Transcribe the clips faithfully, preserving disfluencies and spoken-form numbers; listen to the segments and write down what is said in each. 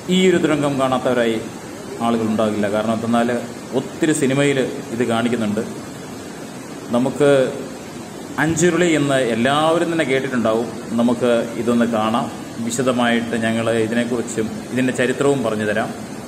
ഈ ഒരു തുരങ്കം കാണാത്തവരായി ആളുകളുണ്ടാകില്ല. കാരണം എന്തെന്നാൽ ഒത്തിരി സിനിമയിൽ ഇത് കാണിക്കുന്നുണ്ട്. നമുക്ക് അഞ്ചുരുളി എന്ന് എല്ലാവരും തന്നെ കേട്ടിട്ടുണ്ടാവും. നമുക്ക് ഇതൊന്ന് കാണാം. വിശദമായിട്ട് ഞങ്ങൾ ഇതിനെക്കുറിച്ചും ഇതിൻ്റെ ചരിത്രവും പറഞ്ഞു തരാം.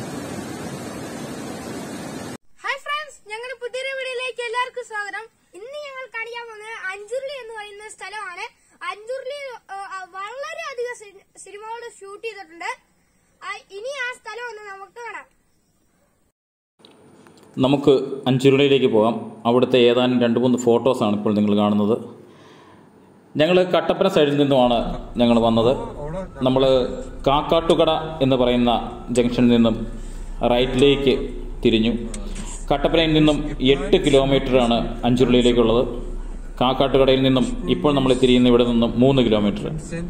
ഹായ് ഫ്രണ്ട്സ്, ഞങ്ങളുടെ പുതിയൊരു വീഡിയോയിലേക്ക് എല്ലാവർക്കും സ്വാഗതം. ഇന്ന് ഞങ്ങൾ കാണിക്കാൻ പോകുന്നത് അഞ്ചുരുളി എന്ന് പറയുന്ന സ്ഥലമാണ്. അഞ്ചുരുളി വളരെയധികം സിനിമകൾ ഷൂട്ട് ചെയ്തിട്ടുണ്ട്. ഇനി ആ സ്ഥലം ഒന്ന് നമുക്ക് കാണാം. നമുക്ക് അഞ്ചുരുളിയിലേക്ക് പോകാം. അവിടുത്തെ ഏതാനും രണ്ട് മൂന്ന് ഫോട്ടോസാണ് ഇപ്പോൾ നിങ്ങൾ കാണുന്നത്. ഞങ്ങൾ കട്ടപ്പന സൈഡിൽ നിന്നുമാണ് ഞങ്ങൾ വന്നത്. നമ്മൾ കാക്കാട്ടുകട എന്ന് പറയുന്ന ജംഗ്ഷനിൽ നിന്നും റൈറ്റിലേക്ക് തിരിഞ്ഞു. കട്ടപ്പനയിൽ നിന്നും എട്ട് കിലോമീറ്ററാണ് അഞ്ചുരുളിയിലേക്കുള്ളത്. കാക്കാട്ടുകടയിൽ നിന്നും ഇപ്പോൾ നമ്മൾ തിരിയുന്ന ഇവിടെ നിന്നും മൂന്ന് കിലോമീറ്റർ.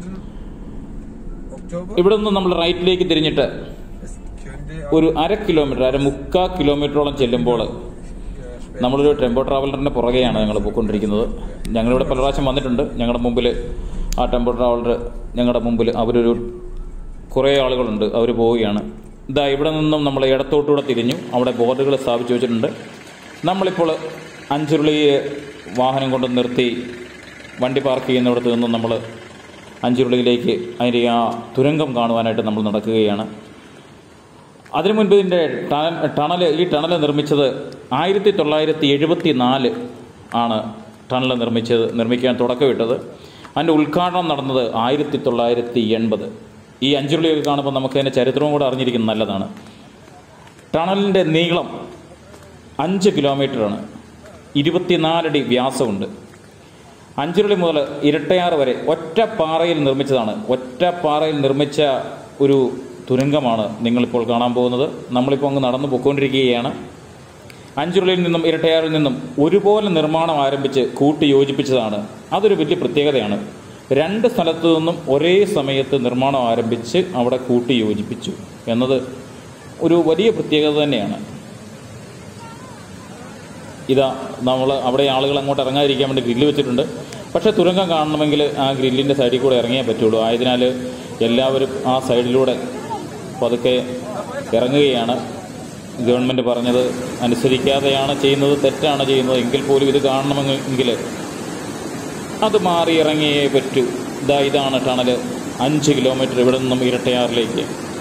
ഇവിടെ നിന്നും നമ്മൾ റൈറ്റിലേക്ക് തിരിഞ്ഞിട്ട് ഒരു അര കിലോമീറ്റർ അര മുക്കാ കിലോമീറ്ററോളം ചെല്ലുമ്പോൾ നമ്മളൊരു ടെമ്പോ ട്രാവലറിൻ്റെ പുറകെയാണ് ഞങ്ങൾ പോയിക്കൊണ്ടിരിക്കുന്നത്. ഞങ്ങളിവിടെ പല പ്രാവശ്യം വന്നിട്ടുണ്ട്. ഞങ്ങളുടെ മുമ്പിൽ ആ ടെമ്പോ ട്രാവലർ ഞങ്ങളുടെ മുമ്പിൽ അവരൊരു കുറേ ആളുകളുണ്ട്, അവർ പോവുകയാണ്. ഇതാ ഇവിടെ നിന്നും നമ്മൾ ഇടത്തോട്ടുകൂടെ തിരിഞ്ഞു. അവിടെ ബോർഡുകൾ സ്ഥാപിച്ചു വെച്ചിട്ടുണ്ട്. നമ്മളിപ്പോൾ അഞ്ചുരുളി വാഹനം കൊണ്ട് നിർത്തി വണ്ടി പാർക്ക് ചെയ്യുന്നിടത്ത് നിന്നും നമ്മൾ അഞ്ചുരുളിയിലേക്ക് അതിൻ്റെ ആ തുരങ്കം കാണുവാനായിട്ട് നമ്മൾ നടക്കുകയാണ്. അതിനു മുൻപ് ഇതിൻ്റെ ടണൽ ഈ ടണൽ നിർമ്മിച്ചത് ആയിരത്തി തൊള്ളായിരത്തി എഴുപത്തി നാല് ആണ് ടണൽ നിർമ്മിച്ചത് നിർമ്മിക്കാൻ തുടക്കമിട്ടത്. അതിൻ്റെ ഉദ്ഘാടനം നടന്നത് ആയിരത്തി തൊള്ളായിരത്തി എൺപത്. ഈ അഞ്ചുരുളിയൊക്കെ കാണുമ്പോൾ നമുക്ക് അതിൻ്റെ ചരിത്രവും കൂടെ അറിഞ്ഞിരിക്കുന്നത് നല്ലതാണ്. ടണലിൻ്റെ നീളം അഞ്ച് കിലോമീറ്ററാണ്. ഇരുപത്തിനാലടി വ്യാസമുണ്ട്. അഞ്ചുരുളി മുതൽ ഇരട്ടയാർ വരെ ഒറ്റ പാറയിൽ നിർമ്മിച്ചതാണ്. ഒറ്റ പാറയിൽ നിർമ്മിച്ച ഒരു തുരങ്കമാണ് നിങ്ങളിപ്പോൾ കാണാൻ പോകുന്നത്. നമ്മളിപ്പോൾ അങ്ങ് നടന്നു പോയിക്കൊണ്ടിരിക്കുകയാണ്. അഞ്ചുരുളിയിൽ നിന്നും ഇരട്ടയാറിൽ നിന്നും ഒരുപോലെ നിർമ്മാണം ആരംഭിച്ച് കൂട്ടി യോജിപ്പിച്ചതാണ്. അതൊരു വലിയ പ്രത്യേകതയാണ്. രണ്ട് സ്ഥലത്തു നിന്നും ഒരേ സമയത്ത് നിർമ്മാണം ആരംഭിച്ച് അവിടെ കൂട്ടി യോജിപ്പിച്ചു എന്നത് ഒരു വലിയ പ്രത്യേകത തന്നെയാണ്. ഇതാ നമ്മൾ അവിടെ ആളുകൾ അങ്ങോട്ട് ഇറങ്ങാതിരിക്കാൻ വേണ്ടി ഗ്രില്ല് വെച്ചിട്ടുണ്ട്. പക്ഷേ തുരങ്കം കാണണമെങ്കിൽ ആ ഗ്രില്ലിൻ്റെ സൈഡിൽ കൂടെ ഇറങ്ങിയേ പറ്റുള്ളൂ. ആയതിനാൽ എല്ലാവരും ആ സൈഡിലൂടെ പതുക്കെ ഇറങ്ങുകയാണ്. ഗവൺമെൻറ് പറഞ്ഞത് അനുസരിക്കാതെയാണ് ചെയ്യുന്നത്, തെറ്റാണ് ചെയ്യുന്നത്. എങ്കിൽ പോലും ഇത് കാണണമെങ്കിൽ അത് മാറി ഇറങ്ങിയേ പറ്റൂ. ഇതാ ഇതാണ് ടണൽ. അഞ്ച് കിലോമീറ്റർ ഇവിടെ നിന്നും ഇരട്ടയാറിലേക്ക്.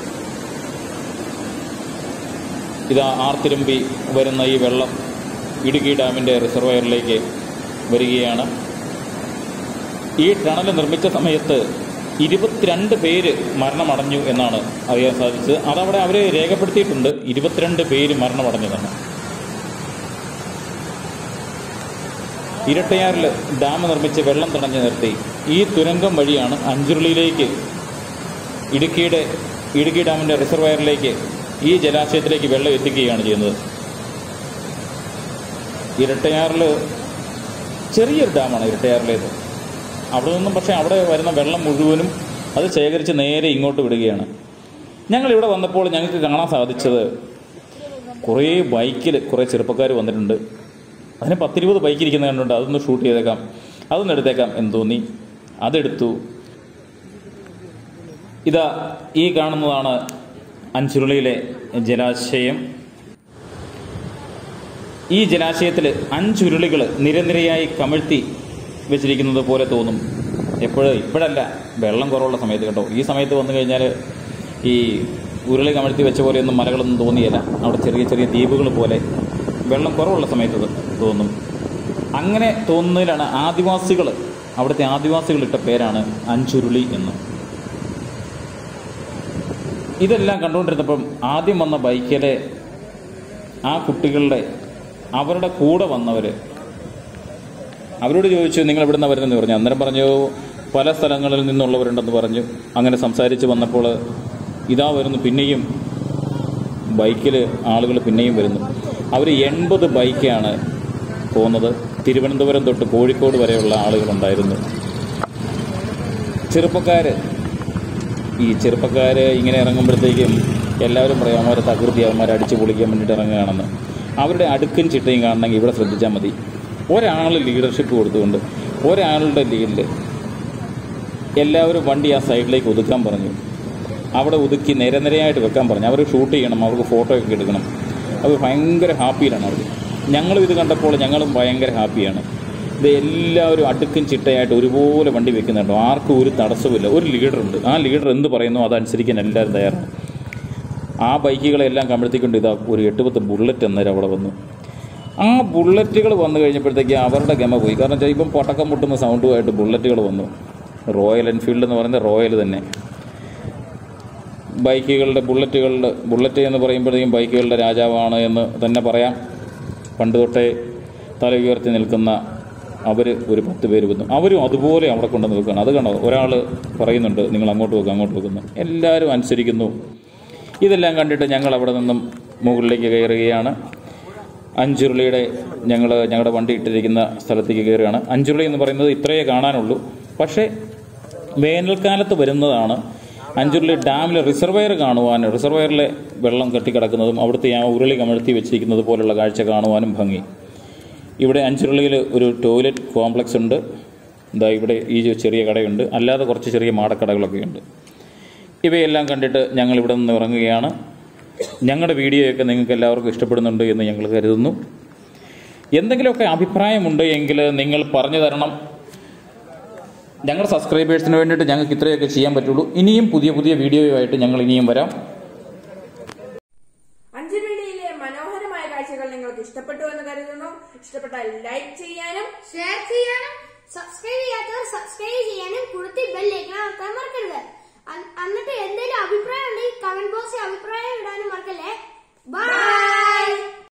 ഇതാ ആർത്തിരമ്പി വരുന്ന ഈ വെള്ളം ഇടുക്കി ഡാമിൻ്റെ റിസർവയറിലേക്ക് വരികയാണ്. ഈ ടണൽ നിർമ്മിച്ച സമയത്ത് ഇരുപത്തിരണ്ട് പേര് മരണമടഞ്ഞു എന്നാണ് അറിയാൻ സാധിച്ചത്. അതവിടെ അവർ രേഖപ്പെടുത്തിയിട്ടുണ്ട്. ഇരുപത്തിരണ്ട് പേര് മരണമടഞ്ഞതാണ്. ഇരട്ടയാറിൽ ഡാം നിർമ്മിച്ച് വെള്ളം തടഞ്ഞു നിർത്തി ഈ തുരങ്കം വഴിയാണ് അഞ്ചുരുളിയിലേക്ക് ഇടുക്കിയുടെ ഇടുക്കി ഡാമിൻ്റെ റിസർവയറിലേക്ക് ഈ ജലാശയത്തിലേക്ക് വെള്ളം എത്തിക്കുകയാണ് ചെയ്യുന്നത്. ഇരട്ടയാറിൽ ചെറിയൊരു ഡാമാണ് ഇരട്ടയാറിലേത്. അവിടെ നിന്നും പക്ഷേ അവിടെ വരുന്ന വെള്ളം മുഴുവനും അത് ശേഖരിച്ച് നേരെ ഇങ്ങോട്ട് വിടുകയാണ്. ഞങ്ങളിവിടെ വന്നപ്പോൾ ഞങ്ങൾക്ക് കാണാൻ സാധിച്ചത് കുറേ ബൈക്കിൽ കുറേ ചെറുപ്പക്കാർ വന്നിട്ടുണ്ട്. അതിന് പത്തിരുപത് ബൈക്ക് ഇരിക്കുന്നത് കണ്ടുണ്ട്. അതൊന്ന് ഷൂട്ട് ചെയ്തേക്കാം, അതൊന്ന് എടുത്തേക്കാം എന്ന് തോന്നി. അതെടുത്തു. ഇതാ ഈ കാണുന്നതാണ് അഞ്ചുരുളിയിലെ ജലാശയം. ഈ ജലാശയത്തിൽ അഞ്ചുരുളികൾ നിരനിരയായി കമിഴ്ത്തി വെച്ചിരിക്കുന്നത് പോലെ തോന്നും. എപ്പോഴും ഇപ്പോഴല്ല, വെള്ളം കുറവുള്ള സമയത്ത് കേട്ടോ. ഈ സമയത്ത് വന്നു കഴിഞ്ഞാൽ ഈ ഉരുളി കമിഴ്ത്തി വെച്ച പോലെയൊന്നും മലകളൊന്നും തോന്നിയില്ല. അവിടെ ചെറിയ ചെറിയ ദ്വീപുകൾ പോലെ വെള്ളം കുറവുള്ള സമയത്ത് തോന്നും. അങ്ങനെ തോന്നുന്നതിലാണ് ആദിവാസികൾ അവിടുത്തെ ആദിവാസികൾ ഇട്ട പേരാണ് അഞ്ചുരുളി എന്ന്. ഇതെല്ലാം കണ്ടുകൊണ്ടിരുന്നപ്പം ആദ്യം വന്ന ബൈക്കിലെ ആ കുട്ടികളുടെ അവരുടെ കൂടെ വന്നവർ അവരോട് ചോദിച്ചു, നിങ്ങൾ എവിടെ നിന്നാണ് വരുന്നതെന്ന് പറഞ്ഞു. അന്നേരം പറഞ്ഞു പല സ്ഥലങ്ങളിൽ നിന്നുള്ളവരുണ്ടെന്ന് പറഞ്ഞു. അങ്ങനെ സംസാരിച്ച് വന്നപ്പോൾ ഇതാ വരുന്നു, പിന്നെയും ബൈക്കിൽ ആളുകൾ പിന്നെയും വരുന്നു. അവർ എൺപത് ബൈക്കാണ് പോകുന്നത്. തിരുവനന്തപുരം തൊട്ട് കോഴിക്കോട് വരെയുള്ള ആളുകളുണ്ടായിരുന്നു. ചെറുപ്പക്കാർ ഈ ചെറുപ്പക്കാർ ഇങ്ങനെ ഇറങ്ങുമ്പോഴത്തേക്കും എല്ലാവരും പറയും അവന്മാരെ തകൃതി, അവന്മാരെ അടിച്ചു പൊളിക്കാൻ വേണ്ടിയിട്ട് ഇറങ്ങുകയാണെന്ന്. അവരുടെ അടുക്കും ചിട്ടയും കാണണമെങ്കിൽ ഇവിടെ ശ്രദ്ധിച്ചാൽ മതി. ഒരാൾ ലീഡർഷിപ്പ് കൊടുത്തുകൊണ്ട് ഒരാളുടെ ലീഡിൽ എല്ലാവരും വണ്ടി ആ സൈഡിലേക്ക് ഒതുക്കാൻ പറഞ്ഞു. അവിടെ ഒതുക്കി നിരനിരയായിട്ട് വെക്കാൻ പറഞ്ഞു. അവർ ഷൂട്ട് ചെയ്യണം, അവർക്ക് ഫോട്ടോ ഒക്കെ എടുക്കണം. അവർ ഭയങ്കര ഹാപ്പിയിലാണ് അവർ. ഞങ്ങളും ഇത് കണ്ടപ്പോൾ ഞങ്ങളും ഭയങ്കര ഹാപ്പിയാണ്. ഇത് എല്ലാവരും അടുക്കും ചിട്ടയായിട്ട് ഒരുപോലെ വണ്ടി വെക്കുന്നുണ്ടോ, ആർക്കും ഒരു തടസ്സമില്ല. ഒരു ലീഡറുണ്ട്, ആ ലീഡർ എന്ത് പറയുന്നു അതനുസരിക്കാൻ എല്ലാവരും തയ്യാറാണ്. ആ ബൈക്കുകളെല്ലാം കമഴ്ത്തിക്കൊണ്ട് ഇതാ ഒരു എട്ട് പത്ത് ബുള്ളറ്റ് അന്നേരം അവിടെ വന്നു. ആ ബുള്ളറ്റുകൾ വന്നു കഴിഞ്ഞപ്പോഴത്തേക്ക് അവരുടെ ഗമ പോയി. കാരണം വെച്ചാൽ ഇപ്പം പടക്കം മുട്ടുന്ന സൗണ്ടുമായിട്ട് ബുള്ളറ്റുകൾ വന്നു. റോയൽ എൻഫീൽഡ് എന്ന് പറയുന്നത് റോയൽ തന്നെ ബൈക്കുകളുടെ ബുള്ളറ്റുകളുടെ ബുള്ളറ്റ് എന്ന് പറയുമ്പോഴത്തേക്കും ബൈക്കുകളുടെ രാജാവാണ് എന്ന് തന്നെ പറയാം. പണ്ട് തൊട്ടേ തല ഉയർത്തി നിൽക്കുന്ന അവർ ഒരു പത്ത് പേര് വന്നു. അവരും അതുപോലെ അവിടെ കൊണ്ടുവന്ന് വെക്കുകയാണ്. അത് കണ്ടോ, ഒരാൾ പറയുന്നുണ്ട് നിങ്ങൾ അങ്ങോട്ട് വെക്കുക അങ്ങോട്ട് വെക്കുന്നു. എല്ലാവരും അനുസരിക്കുന്നു. ഇതെല്ലാം കണ്ടിട്ട് ഞങ്ങൾ അവിടെ നിന്നും മുകളിലേക്ക് കയറുകയാണ്. അഞ്ചുരുളിയുടെ ഞങ്ങൾ ഞങ്ങളുടെ വണ്ടി ഇട്ടിരിക്കുന്ന സ്ഥലത്തേക്ക് കയറുകയാണ്. അഞ്ചുരുളി എന്ന് പറയുന്നത് ഇത്രയേ കാണാനുള്ളൂ. പക്ഷേ വേനൽക്കാലത്ത് വരുന്നതാണ് അഞ്ചുരുളി ഡാമിലെ റിസർവയർ കാണുവാനും റിസർവയറിലെ വെള്ളം കെട്ടിക്കിടക്കുന്നതും അവിടുത്തെ ആ ഉരുളി കമഴ്ത്തി വെച്ചിരിക്കുന്നത് പോലുള്ള കാഴ്ച കാണുവാനും ഭംഗി. ഇവിടെ അഞ്ചുരുളിയിൽ ഒരു ടോയ്ലറ്റ് കോംപ്ലക്സ് ഉണ്ട്. എന്താ ഇവിടെ ഈ ചെറിയ കടയുണ്ട്, അല്ലാതെ കുറച്ച് ചെറിയ മാടക്കടകളൊക്കെ ഉണ്ട്. ഇവയെല്ലാം കണ്ടിട്ട് ഞങ്ങൾ ഇവിടെ നിന്ന് ഇറങ്ങുകയാണ്. ഞങ്ങളുടെ വീഡിയോയൊക്കെ നിങ്ങൾക്ക് എല്ലാവർക്കും ഇഷ്ടപ്പെടുന്നുണ്ട് എന്ന് ഞങ്ങൾ കരുതുന്നു. എന്തെങ്കിലുമൊക്കെ അഭിപ്രായമുണ്ട് എങ്കിൽ നിങ്ങൾ പറഞ്ഞു തരണം. ഞങ്ങളുടെ സബ്സ്ക്രൈബേഴ്സിന് വേണ്ടിയിട്ട് ഞങ്ങൾക്ക് ഇത്രയൊക്കെ ചെയ്യാൻ പറ്റുള്ളൂ. ഇനിയും പുതിയ പുതിയ വീഡിയോയുമായിട്ട് ഞങ്ങൾ ഇനിയും വരാം. അഞ്ചുരുളിയിലെ മനോഹരമായ കാഴ്ചകൾ നിങ്ങൾക്ക് ഇഷ്ടപ്പെട്ടു എന്ന് കരുതുന്നു. ഇഷ്ടപ്പെട്ടാൽ ലൈക്ക് ചെയ്യാനും ഷെയർ ചെയ്യാനും സബ്സ്ക്രൈബ് ചെയ്യാത്തവർ സബ്സ്ക്രൈബ് ചെയ്യാനും കൂടുതൽ ബെല്ലൈക്കൺ അമർത്താൻ മറക്കരുത്. എന്നിട്ട് എന്തെങ്കിലും അഭിപ്രായം ഉണ്ടെങ്കിൽ കമന്റ് ബോക്സിൽ അഭിപ്രായം ഇടാനും മറക്കല്ലേ. ബൈ.